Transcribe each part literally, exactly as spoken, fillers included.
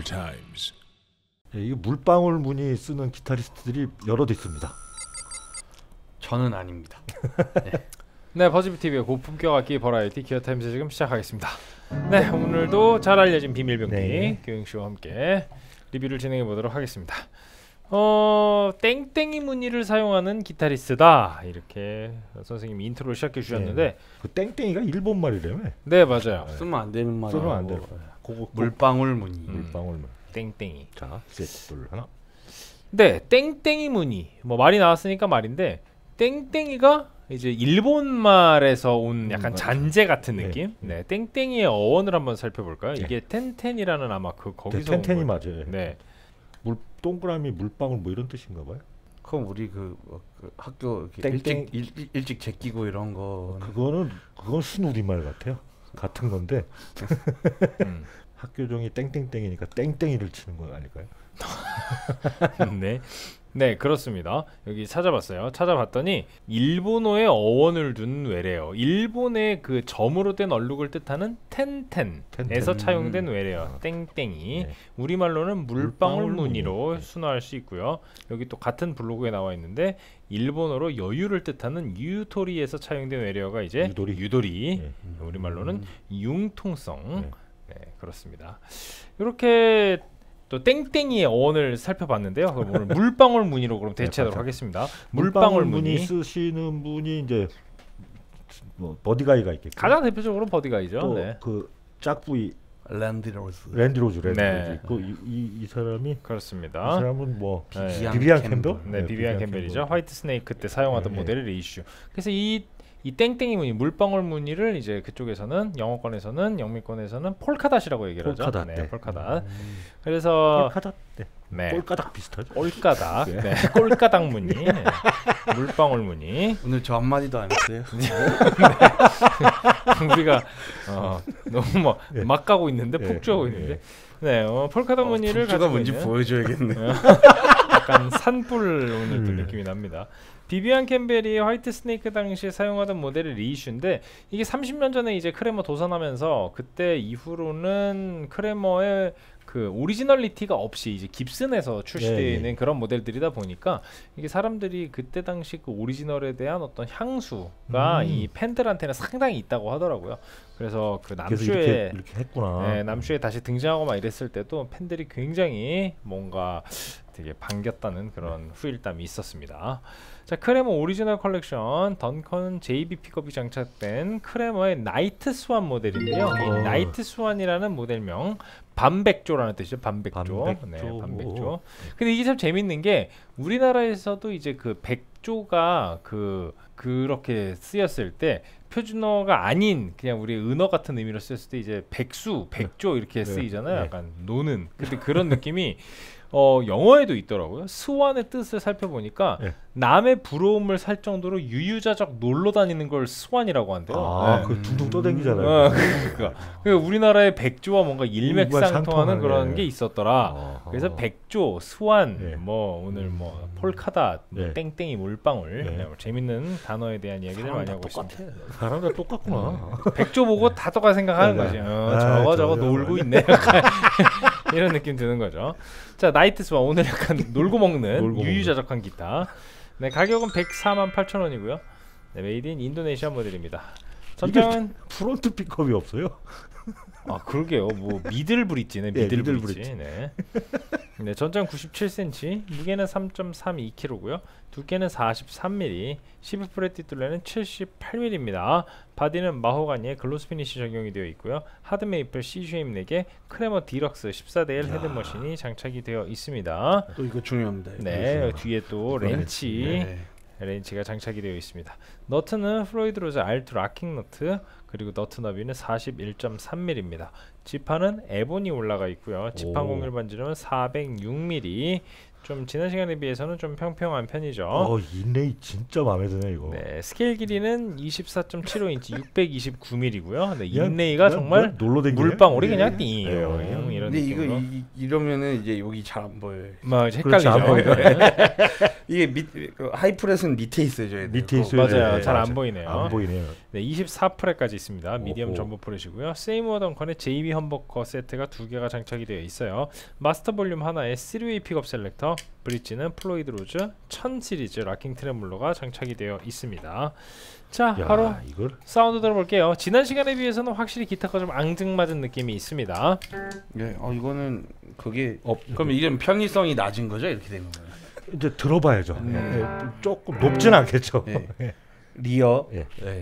times. 예, 이 물방울 무늬 쓰는 기타리스트들이 여럿 있습니다. 저는 아닙니다. 네, 네 버즈비티비의 고품격 악기 버라이티 기어 타임즈 지금 시작하겠습니다. 네, 오늘도 잘 알려진 비밀병기 네. 교영씨와 함께 리뷰를 진행해 보도록 하겠습니다. 어 땡땡이 무늬를 사용하는 기타리스트다 이렇게 선생님이 인트로를 시작해 주셨는데 네. 그 땡땡이가 일본 말이라며. 네 맞아요. 쓰면 안 되는 말. 쓰면 안 돼요. 그거 물방울 무늬. 음. 물방울 무늬. 땡땡이. 자, 셋둘 하나. 네, 땡땡이 무늬. 뭐 말이 나왔으니까 말인데 땡땡이가 이제 일본 말에서 온 약간 음, 잔재 같은 네. 느낌. 네, 땡땡이의 어원을 한번 살펴볼까요? 네. 이게 텐텐이라는 아마 그 거기서 텐텐이 온 거- 맞아요. 네, 물 동그라미 물방울 뭐 이런 뜻인가 봐요. 그럼 우리 그, 뭐, 그 학교 이렇게 땡땡. 일찍 일, 일- 일찍 제끼고 이런 거. 그거는 그건 순우리말 같아요. 같은 건데 음. 학교 종이 땡땡땡이니까 땡땡이를 치는 건 아닐까요? 네, 네 그렇습니다. 여기 찾아봤어요. 찾아봤더니 일본어의 어원을 둔 외래어. 일본의 그 점으로 된 얼룩을 뜻하는 텐텐에서 텐텐. 차용된 외래어. 아. 땡땡이. 네. 우리말로는 물방울 물방울 무늬로 무늬. 순화할 수 있고요. 여기 또 같은 블로그에 나와 있는데 일본어로 여유를 뜻하는 유토리에서 차용된 외래어가 이제 유도리. 유도리. 네. 우리말로는 융통성. 네. 네, 그렇습니다. 이렇게 또 땡땡이의 어원을 살펴봤는데요. 그럼 오늘 물방울 무늬로 그럼 대체하도록 맞아요. 하겠습니다. 물방울 물방울 무늬 무늬. 쓰시는 분이 이제 뭐 버디가이가 있겠고 가장 대표적으로 버디가이죠. 또 네. 그 짝부이 랜디로즈. 랜디로즈 랜디로즈 네. 있고 이, 이, 이 사람이 이 그렇습니다. 사람은 뭐 네. 비비안 비비안 캠벨. 캠벨? 네, 비비안 캠벨이죠. 화이트 스네이크 때 사용하던 네, 모델의 레이슈. 그래서 이 이 땡땡이 무늬, 물방울 무늬를 이제 그쪽에서는 영어권에서는 영미권에서는 폴카닷이라고 얘기를 하죠. 폴카닷, 네, 네. 폴카닷. 그래서 꼴까닥 네. 네, 꼴까닥 비슷하죠. 꼴가닥, 네. 네, 꼴가닥 무늬, 네. 물방울 무늬. 오늘 저 한마디도 안 했어요. 우리가 어, 너무 뭐 네. 막 가고 있는데 네, 폭주하고 네. 있는데, 네, 어, 폴카닷 무늬를 가 가지고 뭔지 있는 보여줘야겠네. 약간 산불 오늘 또 음. 느낌이 납니다. 비비안 캠벨이 화이트 스네이크 당시에 사용하던 모델의 리이슈인데 이게 삼십 년 전에 이제 크레머 도산하면서 그때 이후로는 크레머의 그 오리지널리티가 없이 이제 깁슨에서 출시되어 네, 있는 네. 그런 모델들이다 보니까 이게 사람들이 그때 당시 그 오리지널에 대한 어떤 향수가 음. 이 팬들한테는 상당히 있다고 하더라고요. 그래서 그 그래서 남슈에 이렇게 이렇게 했구나. 네, 남슈에 다시 등장하고 막 이랬을 때도 팬들이 굉장히 뭔가 되게 반겼다는 그런 후일담이 있었습니다. 자, 크레머 오리지널 컬렉션 던컨 제이비 픽업이 장착된 크레머의 나이트 스완 모델인데요. 이 어. 나이트 스완이라는 모델명 반백조라는 뜻이죠. 반백조. 반백조. 네, 반백조. 근데 이게 참 재밌는 게 우리나라에서도 이제 그 백조가 그 그렇게 쓰였을 때 표준어가 아닌 그냥 우리 은어 같은 의미로 쓰였을 때 이제 백수, 백조 이렇게 네. 쓰이잖아요. 네. 약간 노는. 근데 그런 느낌이 어 영어에도 있더라고요. 스완의 뜻을 살펴보니까 네. 남의 부러움을 살 정도로 유유자적 놀러 다니는 걸 스완이라고 한대요. 아, 네. 그 둥둥 떠댕기잖아요. 어, 그러니까 그 우리나라의 백조와 뭔가 일맥상통하는 일맥상통하는, 그런 네. 게 있었더라. 어허. 그래서 백조, 스완, 네. 뭐 오늘 뭐 폴카닷, 뭐 네. 땡땡이, 물방울, 네. 네, 뭐 재밌는 단어에 대한 이야기를 많이 하고 똑같아. 있습니다. 사람들 똑같구나. 백조 보고 다 똑같이 생각하는 네, 거지. 네. 어, 아, 저거 저거 저거, 놀고 저거. 있네. 약간 이런 느낌 드는 거죠. 자, 나이트 스완 오늘 약간 놀고 먹는 놀고 유유자적한 기타. 네, 가격은 백사만 팔천 원이고요. 네, 메이드 인 인도네시아 모델입니다. 전장은 프론트 픽업이 없어요. 아 그러게요. 뭐 미들 브릿지네. 네, 미들, 미들 브릿지. 브릿지. 네. 네, 전장 구십칠 센티미터, 무게는 삼 점 삼이 킬로그램고요. 두께는 사십삼 밀리미터, 십이 프렛 뒷둘레는 칠십팔 밀리미터입니다. 바디는 마호가니의 글로스 피니시 적용이 되어 있고요. 하드 메이플 C쉐임 네 개, 크레머 디럭스 십사 대 일 헤드머신이 장착이 되어 있습니다. 또 이거 중요합니다. 이거. 네, 뒤에 또 렌치 네. 렌치가 장착이 되어 있습니다. 너트는 플로이드 로즈 알트 락킹 너트, 그리고 너트 너비는 사십일 점 삼 밀리미터입니다. 지판은 에본이 올라가 있고요. 지판 오. 공률 반지름은 사백육 밀리미터, 좀 지난 시간에 비해서는 좀 평평한 편이죠. 어, 인레이 진짜 마음에 드네 이거. 네, 스케일 길이는 이십사 점 칠오 인치 육백이십구 밀리미터고요. 네, 그냥- 인레이가 그냥 정말 놀러 댕기네? 물방울이 예. 그냥 띵 예. 이런 근데 이거 느낌으로. 이, 이러면은 이제 여기 잘 안 보여요. 막 그렇지, 안 헷갈리죠. 보여요. 네. 이게 밑 그 하이프렛은 밑에 있어줘야 돼요. 밑에 그거. 있어야 맞아요. 네, 잘 안 맞아요. 보이네요. 안 보이네요. 네, 이십사 프렛까지 있습니다. 미디엄 오호. 전부 프렛이고요. 세이머 덩컨에 제이비 험버커 세트가 두 개가 장착이 되어 있어요. 마스터 볼륨 하나에 쓰리 웨이 픽업 셀렉터, 브릿지는 플로이드 로즈 천 시리즈 락킹 트레몰러가 장착이 되어 있습니다. 자, 야, 바로 이걸 사운드 들어볼게요. 지난 시간에 비해서는 확실히 기타가 좀 앙증맞은 느낌이 있습니다. 예, 어 이거는 그게 어, 그럼 이런 편의성이 낮은 거죠? 이렇게 되는 거예요. 이제 들어봐야죠. 음. 예, 예, 조금 높진 않겠죠. 예. 예. 리어. 예. 예.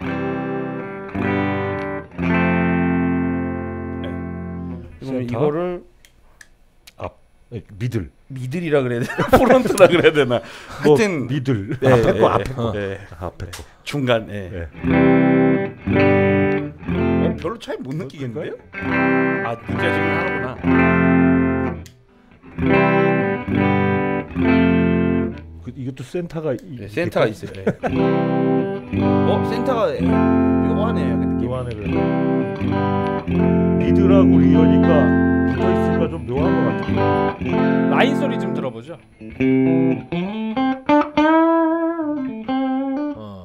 그러면 센터. 이거를 예, 미들. 미들이라 그래야 되나? 프론트라 그래야 되나? 뭐 하여튼 미들. 예, 앞에 예, 거 예. 앞에 거. 예. 앞에 거. 중간. 예. 예. 어, 별로 차이 못 느끼겠는데요? 아 느껴지긴 하구나. 그, 이것도 센터가 이, 네, 센터가 있어요. 예. 어 센터가 예, 묘하네요. 그 느낌. 묘하네 그래도. 미들하고 리어니까 붙어 있으니까 좀 묘한 것 같아요. 라인 소리 좀 들어보죠. 어.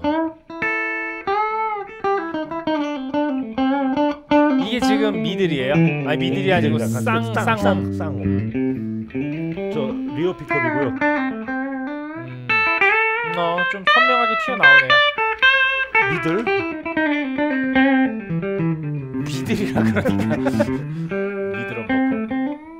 이게 지금 미들이에요? 아니 미들이 아니고 약간 쌍쌍 쌍 쌍. 저 리어 픽업이고요. 음, 어, 좀 선명하게 튀어나오네요. 미들. 미들이라 그러니까 미들 언버커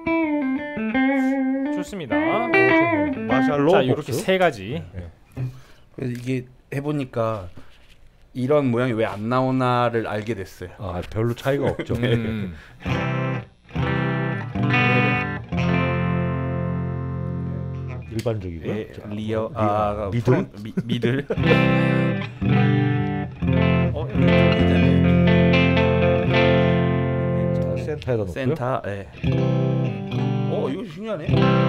좋습니다. 어, 좋네요. 마샬로. 자, 이렇게 복수. 세 가지. 그래서 이게 해보니까 이런 모양이 왜 안 나오나를 알게 됐어요. 아, 별로 차이가 없죠. 음. 일반적이고요. 예, 자, 리어 리- 아 미들. 프론- 미, 미들. 어 여기 괜찮네. 자, 센터에다 놓고요. 센터. 예. 어 이거 신기하네.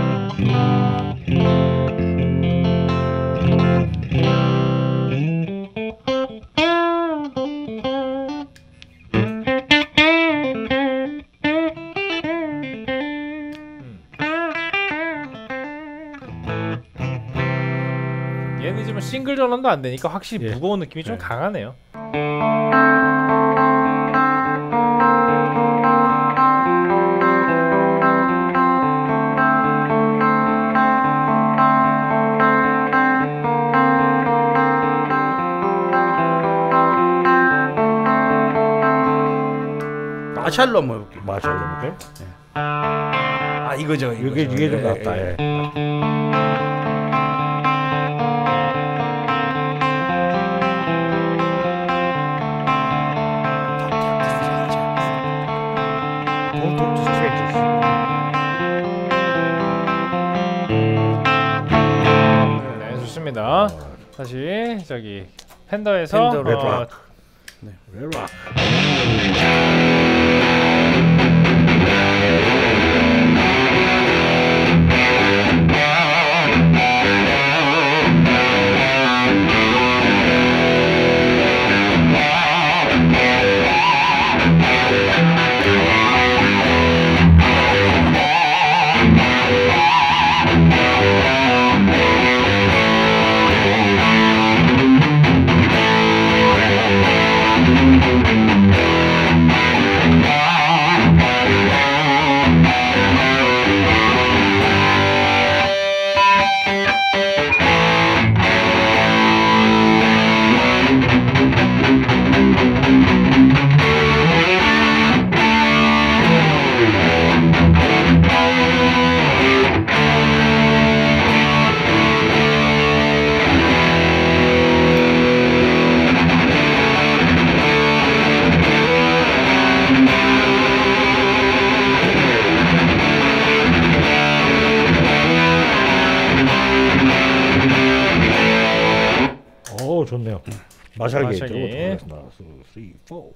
얘는 지금 싱글 전원도 안 되니까 확실히 예. 무거운 느낌이 좀 네. 강하네요. 마샬로 한번 해볼게요. 마샬로 볼까요? 아 이거죠. 이거죠. 이게 이게 좀 예, 낫다. 예. 예. Don't talk to strangers. 네, 좋습니다. 다시 저기 팬더에서 팬더 레드 어, 락. 레락. 오, 좋네요. 마샬 게이트로 마샬 게이트. 들어가겠습니다. 하나, 둘, 셋, 포.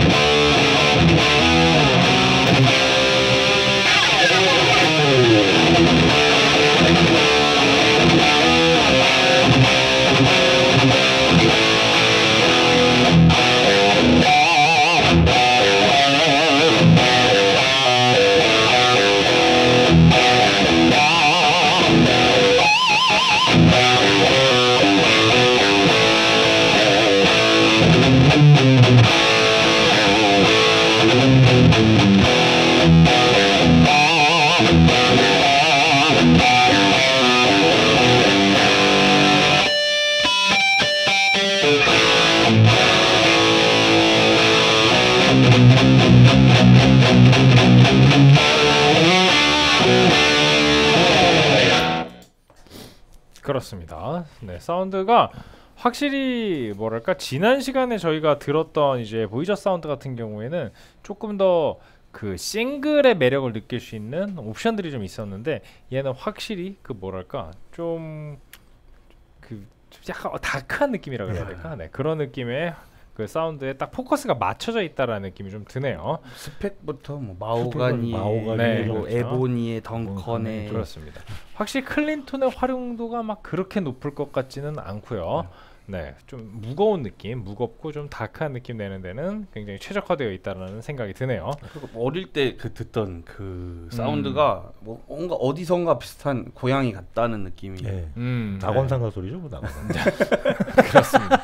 네. 그렇습니다. 네, 사운드가 확실히 뭐랄까 지난 시간에 저희가 들었던 이제 보이저 사운드 같은 경우에는 조금 더 그 싱글의 매력을 느낄 수 있는 옵션들이 좀 있었는데 얘는 확실히 그 뭐랄까 좀 그 약간 다크한 느낌이라 그래야 될까? 네, 그런 느낌의 그 사운드에 딱 포커스가 맞춰져 있다라는 느낌이 좀 드네요. 스펙부터 뭐 마호가니, 마호가니, 네, 뭐 그렇죠. 에보니의 덩컨의 그렇습니다. 확실히 클린톤의 활용도가 막 그렇게 높을 것 같지는 않고요. 네, 좀 무거운 느낌, 무겁고 좀 다크한 느낌 내는 데는 굉장히 최적화되어 있다는 생각이 드네요. 어릴 때 그 듣던 그 사운드가 뭐 뭔가 어디선가 비슷한 고향이 같다는 느낌이. 예. 음, 낙원상가 소리죠, 뭐 낙원상가. 그렇습니다.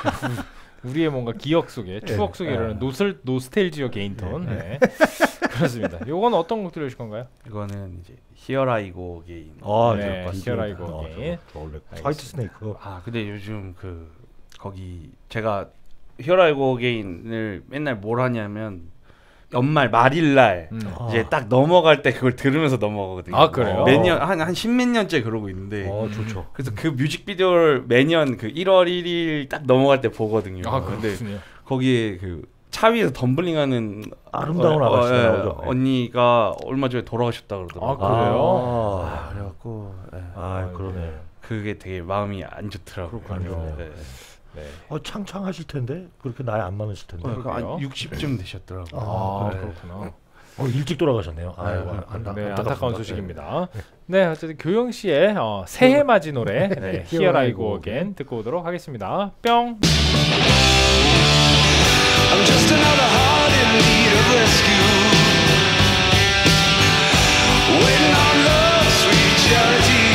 우리의 뭔가 기억 속에, 추억 속에 이러는 노슬 노스텔지어 게인톤. 네. 그렇습니다. 요건 어떤 곡 들으실 건가요? 이거는 이제 Here I Go Again. 아, 네, 저 Here I Go 아, Again. 저, 저 원래 알겠습니다. 화이트 스네이크. 아 근데 요즘 그 거기 제가 Here I Go Again을 맨날 뭘 하냐면 연말 말일날 음. 아. 이제 딱 넘어갈 때 그걸 들으면서 넘어가거든요. 아, 그래요? 매년 한한 십몇 년째 그러고 있는데. 어, 좋죠. 그래서 그 뮤직비디오를 매년 그 일월 일일 딱 넘어갈 때 보거든요. 아, 근데 그렇군요. 거기에 그 차 위에서 덤블링하는 아름다운 어, 아가씨가 어, 예, 나오죠. 언니가 얼마 전에 돌아가셨다 아, 그러더라고요. 그래요? 아, 아, 그래갖고 예. 아, 그러네. 그게 되게 마음이 안 좋더라고요. 그렇군요. 예. 네. 어, 창창하실 텐데 그렇게 나이 안 많으실 텐데. 어, 그래요? 한 육십쯤 되셨더라고요. 아, 네. 그렇구나. 어, 일찍 돌아가셨네요. 네, 아이고, 네, 안타, 네, 안타깝습니다. 안타까운 소식입니다. 네, 어쨌든 교영 씨의 어, 새해 맞이 노래 네, Here I Go Again 듣고 오도록 하겠습니다. 뿅. I'm just another heart in need of rescue, waiting on love's sweet charity.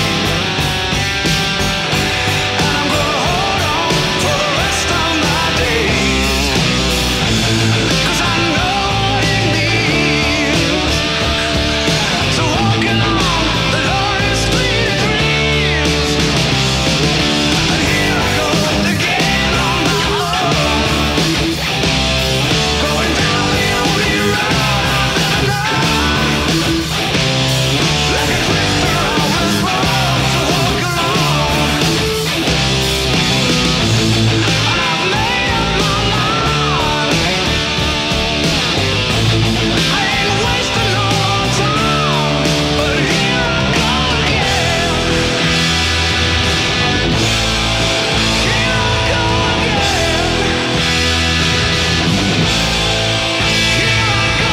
And I'm gonna hold on for the rest of my days, 'cause I know what it means to walk along the lonely street of dreams. And here I go again on my own, going down the only road I've ever known. Like a drifter I was born to walk alone, and I've made up my mind. I ain't wasting no more time, but here I go again. Here I go again. Here I go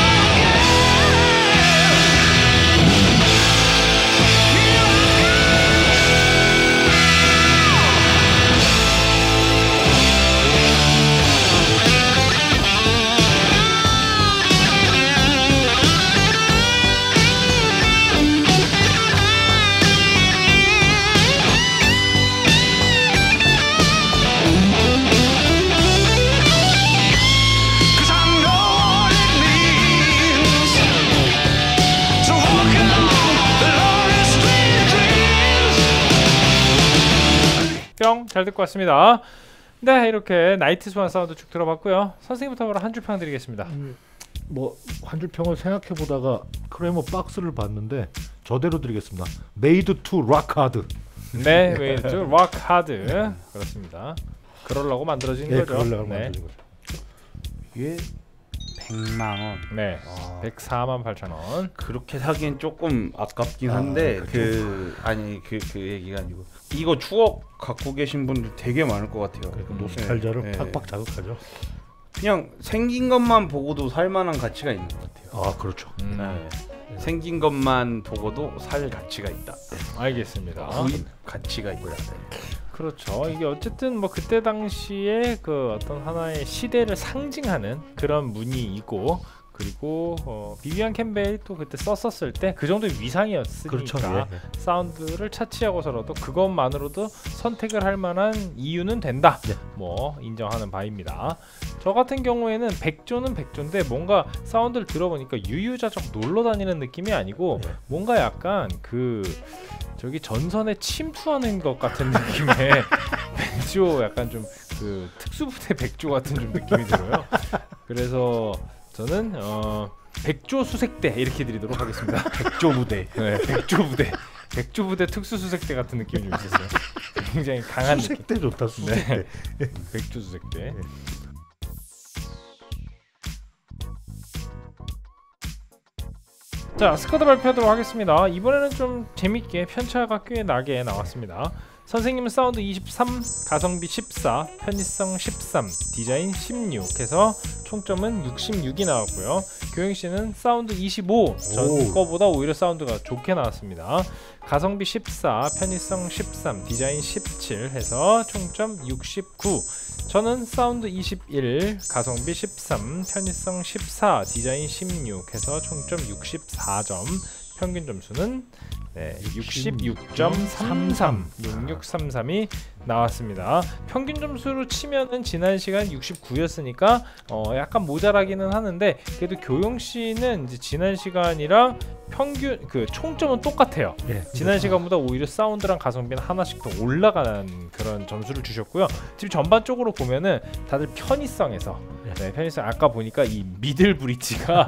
Cause I know what it means to walk along the lonely street of dreams. 뿅. 잘 듣고 왔습니다. 네, 이렇게 나이트 스완 사운드 쭉 들어봤고요. 선생님부터 바로 한 줄 평 드리겠습니다. 음, 뭐 한 줄 평을 생각해 보다가 크레모 박스를 봤는데 저대로 드리겠습니다. Made to rock hard. 네, 웨이트 락 하드. 그렇습니다. 그러려고 만들어진 예, 거죠. 그걸로 네. 만드는 거죠. 이게 백만 원. 네. 아. 백사만 팔천 원. 그렇게 사기엔 조금 아깝긴 아, 한데 그렇죠. 그 아니 그 그 얘기가 아니고 이거 추억 갖고 계신 분들 되게 많을 것 같아요. 그러니까 노스탈자를 네, 네. 팍팍 자극하죠. 그냥 생긴 것만 보고도 살만한 가치가 있는 것 같아요. 아, 그렇죠. 음. 네. 생긴 것만 보고도 살 가치가 있다. 알겠습니다. 구입 가치가 있다. 그렇죠. 이게 어쨌든 뭐 그때 당시에 그 어떤 하나의 시대를 상징하는 그런 무늬이고, 그리고 어, 비비안 캠벨이 또 그때 썼었을 때 그 정도의 위상이었으니까 그렇죠. 예, 예. 사운드를 차치하고서라도 그것만으로도 선택을 할 만한 이유는 된다. 예. 뭐 인정하는 바입니다. 저 같은 경우에는 백조는 백조인데 뭔가 사운드를 들어보니까 유유자적 놀러 다니는 느낌이 아니고 예. 뭔가 약간 그 저기 전선에 침투하는 것 같은 느낌의 백조, 약간 좀 그 특수부대 백조 같은 좀 느낌이 들어요. 그래서 저는 어 백조 수색대 이렇게 드리도록 하겠습니다. 백조 부대. 네, 백조 부대, 백조 부대 특수 수색대 같은 느낌이 좀 있었어요. 굉장히 강한 느낌. 수색대 좋다. 수색대. 네, 백조 수색대. 자, 스쿼드 발표하도록 하겠습니다. 이번에는 좀 재밌게 편차가 꽤 나게 나왔습니다. 선생님은 사운드 이십삼, 가성비 십사, 편의성 십삼, 디자인 십육 해서 총점은 육십육이 나왔고요. 교영씨는 사운드 이십오, 전 오. 거보다 오히려 사운드가 좋게 나왔습니다. 가성비 십사, 편의성 십삼, 디자인 십칠 해서 총점 육십구. 저는 사운드 이십일, 가성비 십삼, 편의성 십사, 디자인 십육 해서 총점 육십사 점. 평균 점수는 네, 육십육 점 삼삼, 육육삼삼이 나왔습니다. 평균 점수로 치면은 지난 시간 육십구였으니까 어 약간 모자라기는 하는데, 그래도 교용 씨는 이제 지난 시간이랑 평균 그 총점은 똑같아요. 예. 지난 시간보다 오히려 사운드랑 가성비는 하나씩 더 올라가는 그런 점수를 주셨고요. 지금 전반적으로 보면은 다들 편의성에서 네, 편의성 아까 보니까 이 미들 브릿지가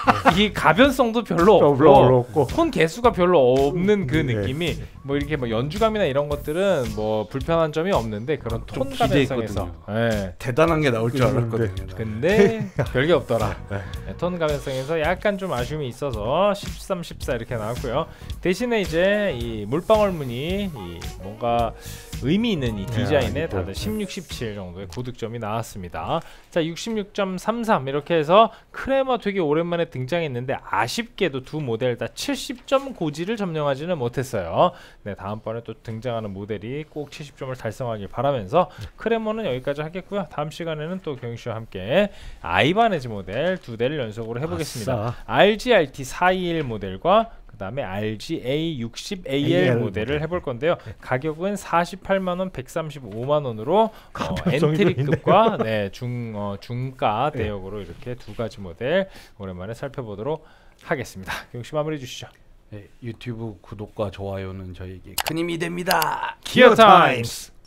이 가변성도 별로 별로 없고 없고. 톤 개수가 별로 없는 그 네. 느낌이 뭐 이렇게 뭐 연주감이나 이런 것들은 뭐 불편한 점이 없는데 그런 톤 좀 가변성에서 기대했거든요. 네. 대단한 게 나올 줄 알았거든요. 근데 별게 없더라. 네, 톤 가변성에서 약간 좀 아쉬움이 있어서 십삼, 십사 이렇게 나왔고요. 대신에 이제 이 물방울 무늬 이 뭔가 의미 있는 이 디자인에 네, 다들 십육, 십칠 정도의 고득점이 나왔습니다. 자, 육십육 점 삼삼 이렇게 해서 크레마 되게 오랜만에 등장했는데 아쉽게도 두 모델 다 칠십 점 고지를 점령하지는 못했어요. 네, 다음번에 또 등장하는 모델이 꼭 칠십 점을 달성하길 바라면서 크레모는 여기까지 하겠고요. 다음 시간에는 또 경씨와 함께 아이바네즈 모델 두 대를 연속으로 해보겠습니다. 아싸. 알지 알티 사이일 모델과 그 다음에 알지 에이 육십 에이엘 에이엘 모델을 모델. 해볼 건데요. 가격은 사십팔만 원, 백삼십오만 원으로 어, 가변성이 엔트리급과 네, 중, 어, 중가 대역으로 이렇게 두 가지 모델 오랜만에 살펴보도록 하겠습니다. 경씨 마무리 주시죠. 네, 유튜브 구독과 좋아요는 저에게 큰 힘이 됩니다. 기어 타임스.